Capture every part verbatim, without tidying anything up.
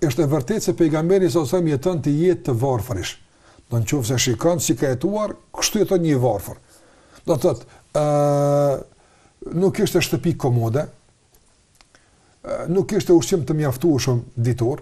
është e vërtetë se pejgamberi sa sa jeton të jetë të varfërish. Do në qoftë se shikon si ka jetuar, kështu jeton një varfër. Do të thotë, ë nuk ishte shtëpi komode, nuk ishte ushqim të mjaftueshëm ditor.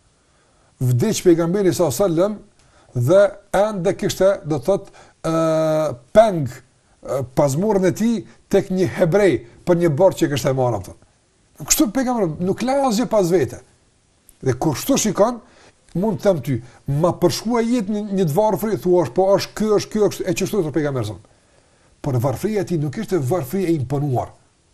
Vdiq pejgamberi sa sallam dhe ende kishte, do të thotë, ë peng pazmurën e tij tek një hebrej për një borxh që kishte marrë atë. Kështu pejgamberi nuk la asgjë pas vete. Dhe kur shto shikon, mund të them ty, ma përshkua jetë një, një të varfëri, thua është, po është kjo, është kjo, është, e që shtu të pejgamberin. Por varfëria ti nuk ishte varfëria e imponuar,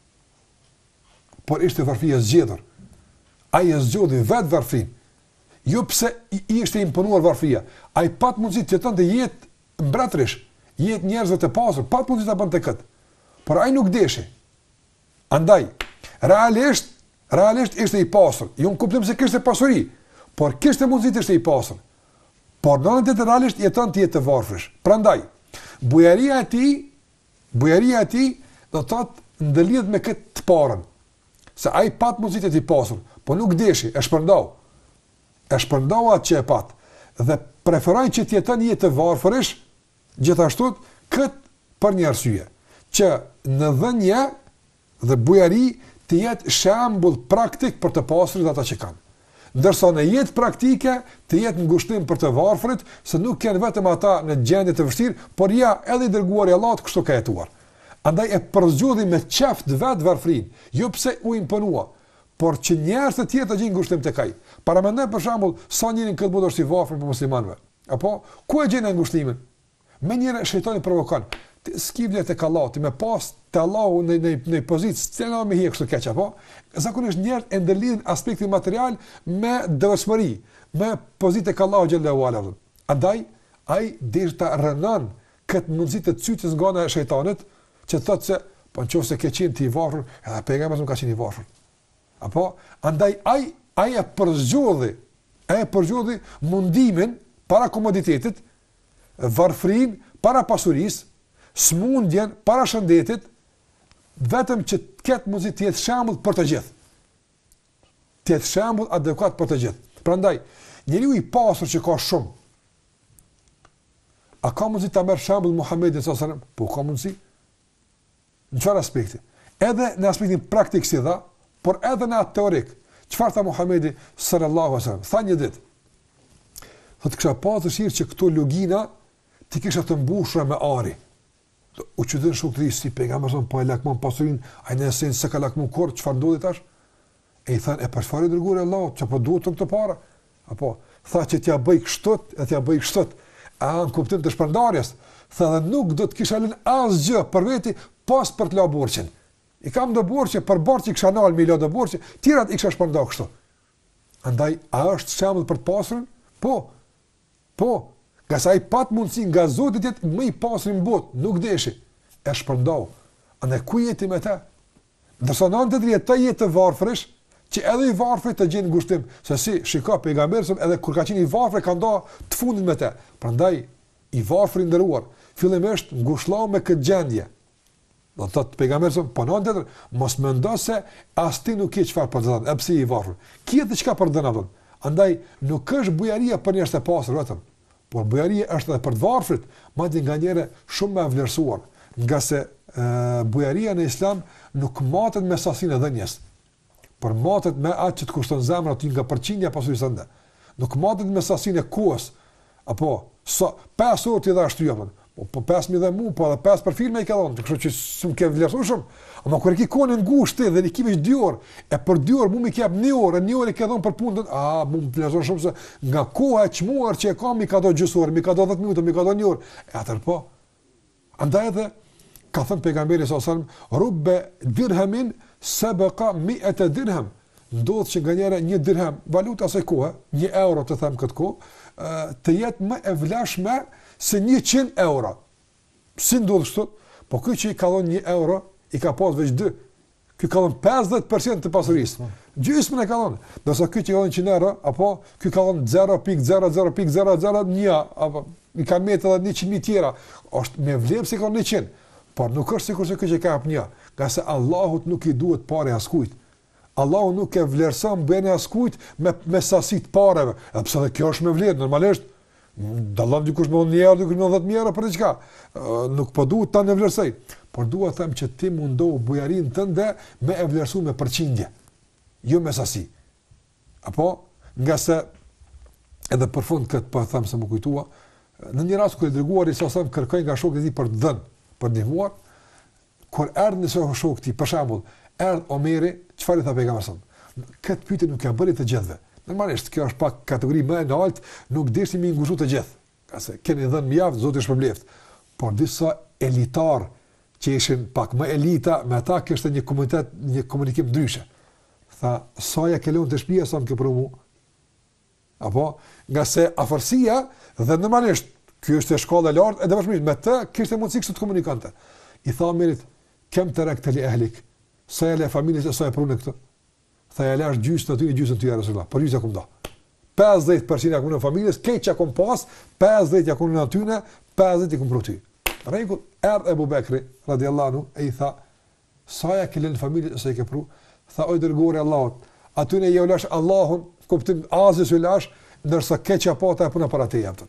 por ishte varfëria zgjedhur. Ai e zgjodhi vetë varfërin. Jo pse i, i ishte imponuar varfëria. Ai pat mundësi të jetonte jetë mbretërish, jetë njerëzve të pasur, pat mundësi ta bënte këtë. Por ai nuk deshi. Andaj, realisht Realisht ishte i pasur. Jo në kuptim se kishte pasuri, por kishte mundësi të ishte i pasur. Por në anën tjetër realisht jeton të jetë të varfërish. Prandaj, bujaria e tij, bujaria e tij do të thotë ndëlidhet me këtë të parën. Se ai pat mundësi të jetë i pasur, por nuk deshi, e shpërndau. E shpërndau atë që e pat dhe preferoi që të jeton jetë të varfërish, gjithashtu kët për një arsye, që në dhënje dhe bujari të jetë shembull praktik për të pasurit ata që kanë. Ndërsa në jetë praktike të jetë ngushtim për të varfërit, se nuk kanë vetëm ata në gjendje të vështirë, por ja edhe i dërguari i Allahut kështu ka jetuar. Andaj e përzgjodhi me qeft vet varfrin, jo pse u imponua, por që njerëz të tjerë të gjejnë ngushtim tek ai. Para mendoj për shembull sa njërin këtë botë është i varfër për muslimanëve. Apo ku e gjen ngushtimin? Me njëre shejtani provokon. Skivle tek Allah, ti me pas te Allahu në në në pozitë, t'na me hiq kështu keq apo? Zakonisht njerëz e ndërlidhin aspektin material me devotshmëri, me pozitë tek Allahu xhallahu ala. Andaj ai dërta rënon këtë mundësi të cytës nga ana e shejtanit, që thotë se po nëse ke qenë ti i varfër, edhe pejgamberi nuk ka qenë i varfër. Apo andaj ai ai e përzgjodhi, ai e përzgjodhi mundimin para komoditetit, varfrin para pasurisë, smundjen para shëndetit, vetëm që të ketë mundësi të jetë shembull për të gjithë. Të jetë shembull adekuat për të gjithë. Prandaj, njeriu i pasur që ka shumë, a ka mundësi ta merr shembull Muhamedit sallallahu alaihi wasallam? Po ka mundësi. Në çfarë aspekti? Edhe në aspektin praktik si dha, por edhe në atë teorik. Çfarë tha Muhamedi sallallahu alaihi wasallam? Tha një ditë. Thotë kisha pasur dëshirë që këto lugina ti kisha të mbushura me ari. U që dhe në shukëtëri, si pejgamberi son, po e lakmon pasurin, a i në esenë se ka lakmon korë, që farë ndodhi tash? E i thanë, e përfari dërgurë e Allah, që po duhet të këtë para? Apo, tha që t'ja bëj kështot, e t'ja bëj kështot, a në kuptim të shpërndarjes, tha dhe nuk do të kisha lënë asgjë për veti, pas për të la borqin. I kam do borqin, për borqin i kisha nalë, mi la do borqin, tirat i kisha shpërnda kështu. Andaj, a është shembull për të pasurin? Po, po. Nga sa i pat mundësi nga Zoti të jetë më i pasur në botë, nuk deshi, e shpërndau. Andaj ku jeti me ta? Ndërsa në anë të drejtë të jetë të varfërish, që edhe i varfërit të gjenë ngushtim, se si shiko pejgamberi edhe kur ka qenë i varfër ka nda të fundit me te. Prandaj i varfëri nderuar, fillimisht ngushëllau me këtë gjendje. Do të thotë pejgamberi po në anë tjetër, mos mendo se as ti nuk ke çfarë për të dhënë, e pse i varfër. Ke diçka për të dhënë. Andaj nuk është bujaria për njerëz të pasur vetëm. Por bujaria është edhe për të varfrit, madje nganjëherë shumë më e vlerësuar, nga se e, bujaria në Islam nuk matet me sasinë e dhënjes, por matet me atë që të kushton zemra ty nga përqindja pasurisë ende. Nuk matet me sasinë e kohës, apo so pesë orë ti dha shtyapën, po po pesë mijë dhe mu, po edhe pesë për filma i ka dhënë, kështu që s'm ke vlerësuar shumë. Ama kur e ke kohën ngushtë dhe i kish dy orë, e për dy orë mu më kap një orë, një orë ke dhënë për punën, a mu më vlerëson shumë se nga koha e çmuar që e kam i ka dhënë gjysmë orë, mi ka dhënë dhjetë minuta, mi ka dhënë një orë. E atë po. Andaj edhe ka thënë pejgamberi sallallahu alajhi wasallam, rubbe dirhamin sabaqa mi'ata dirham. Ndodh që nganjëra një dirham, valuta asaj kohe, një euro të them këtë kohë, të jetë më e vlefshme se njëqind euro. Si ndodh kështu? Po ky që i ka dhënë një euro, i ka pas veç dy. Ky ka dhënë pesëdhjetë përqind të pasurisë. Gjysmën e ka dhënë. Dorso ky që ka dhënë njëqind euro, apo ky ka dhënë zero pikë zero zero pikë zero zero një, apo i ka metë edhe njëqind mijë tjera. Është me vlerë se ka njëqind. Por nuk është sikur se ky që ka hap një, nga se Allahut nuk i duhet parë askujt. Allahu nuk e vlerëson bën askujt me me sasi të parave. Edhe pse edhe kjo është me vlerë, normalisht dallon dikush me një euro, dikush me dhjetë mijë euro për diçka. Nuk po duhet ta nevlerësoj, por dua të them që ti mundohu bujarinë tënde me e vlerësuar me përqindje, jo me sasi. Apo nga se edhe për fund këtë po them se më kujtua, në një rast kur i dërguari sa sa kërkoi nga shokët e tij për të dhënë, për ndihmuar, kur erdhi në shokët e tij, për shembull, erdhi Omeri, çfarë tha pejgamberi? Këtë pyetje nuk ja bëri të gjithëve. Normalisht kjo është pak kategori më e lartë, nuk deshim i ngushtu të gjithë. Ka se keni dhënë mjaft, Zoti është përbleft. Por disa elitar që ishin pak më elita, me ata kishte një komunitet, një komunikim ndryshe. Tha, sa ja ke lënë të shtëpia sa më ke për mua? Apo nga se afërsia dhe normalisht ky është e shkolla e lartë, edhe bashkëmisht me të kishte mundësi kështu të komunikante. I tha Omerit, kem tarakta li ahlik. Sa ja le familjes e sa e prunë këtë? Tha ja lash gjysmë aty e gjysmën ty ja Resulullah. Por gjysmë akum do. pesëdhjetë përqind ja kunë familjes, keq ja kum pas, pesëdhjetë ja kunë aty në, pesëdhjetë i kum pru ty. Rregull, erdhi Abu Bekri radhiyallahu anhu e i tha, sa ja ke lënë familjes sa i ke pru? Tha oj dërguari i Allahut, aty ne ju lash Allahun, kuptim azës u lash, ndërsa keq ja pata puna para te japtën.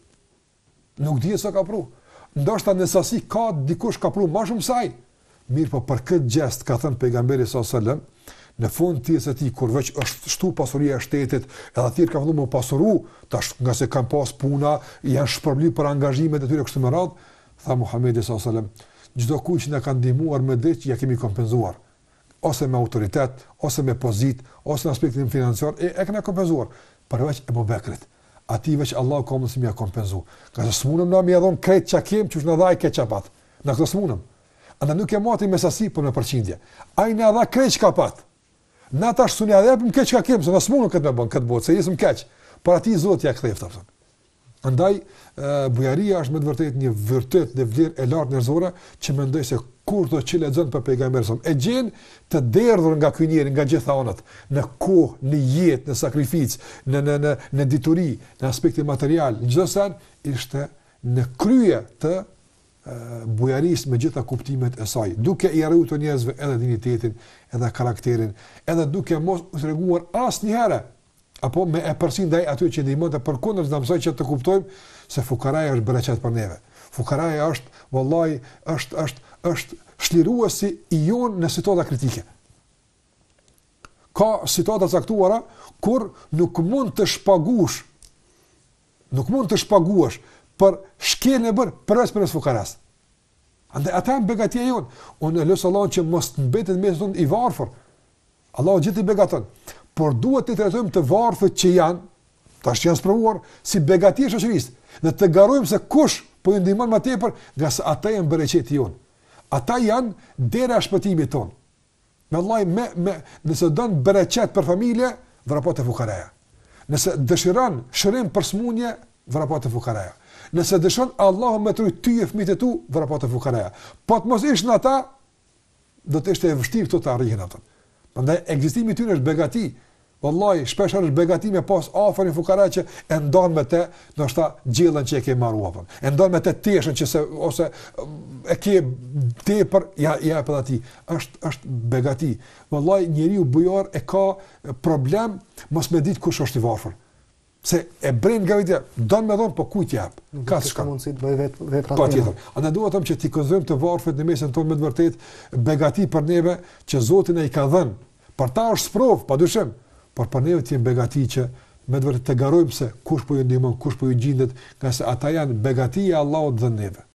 Nuk di sa ka pru. Ndoshta në sasi ka dikush ka pru më shumë saj. Mirë, po për këtë gjest ka thënë pejgamberi sallallahu alajhi wasallam, në fund të jetës së tij kur veç është shtu pasuria e shtetit, edhe aty ka filluar të pasuru, tash nga se kanë pas puna, janë shpërblyr për angazhimet e tyre kështu me radhë, tha Muhamedi sallallahu alajhi wasallam, çdo kush që na ka ndihmuar me diç, ja kemi kompenzuar. Ose me autoritet, ose me pozitë, ose në aspektin financiar, e, e kemi kompenzuar. Përveç Abu Bekrit, atij veç Allah ka mundësi më kompenzu. Ka se smunëm na më dhon krejt çka kem, çu na dhaj këtë çapat. Na këtë smunëm. Anda nuk e mati me sasi për në përqindje. Ai na dha krejt çka pat. Na tash suni a japim keq ka kem, se na smunëm këtë me bën këtë botë, se jesëm keq. Por aty Zoti ja ktheft atë. Andaj bujaria është me të vërtetë një vërtet dhe vlerë e lartë njerëzore që mendoj se kur do të lexon për pejgamberin e gjen të derdhur nga ky njeri nga gjitha anët, në kohë, në jetë, në sakrificë, në në në në dituri, në aspektin material, çdo sa ishte në krye të bujarisë me gjitha kuptimet e saj, duke i arritur njerëzve edhe dinjitetin, edhe karakterin, edhe duke mos u treguar asnjëherë apo me e përsin ndaj aty që ndihmonte përkundër të mësoj që të kuptojmë se fukaraja është bereqet për neve. Fukaraja është, vallahi, është është është shliruesi i jon në situata kritike. Ka situata caktuara kur nuk mund të shpagush, nuk mund të shpaguash për shkelën e bërë përveç për fukaras. Andaj ata janë begatia jon. Unë lutem Allahun që mos të mbetet mes tonë i varfër. Allahu gjithë i begaton. Por duhet të trajtojmë të varfët që janë, tash janë sprovuar si begati e shoqërisë, dhe të garojmë se kush po i ndihmon më tepër, nga se ata janë bereqeti jon. Ata janë dera e shpëtimit ton. Me Allah, me me nëse don bereqet për familje, vrapo te fukaraja. Nëse dëshiron shërim për smundje, vrapo te fukaraja. Nëse dëshon Allahu me truj ty e fëmijët e tu, vrapo te fukaraja. Po të mos ishin ata, do të ishte e vështirë këto të arrihen ata. Prandaj ekzistimi i tyre është begati. Wallahi, shpesh është begati me pas afër fukara që e ndon me të, ndoshta gjellën që e ke marruar. E ndon me të teshën që se ose e ke tepër ja ja për aty. Është është begati. Wallahi, njeriu bujor e ka problem mos me ditë kush është i varfër. Se e bren nga vetë, don me dhon po kujt jap. Ka s'ka mundësi të bëj vetë vetë. Patjetër. Andaj dua të them që ti konzum të varfët në mesin tonë me të vërtetë begati për neve që Zoti na i ka dhënë. Për ta është sprov, padyshim, por për neve të jenë begati që me të vërtetë të garojmë se kush po ju ndihmon, kush po ju gjendet, nga se ata janë begatia e Allahut dhënë neve.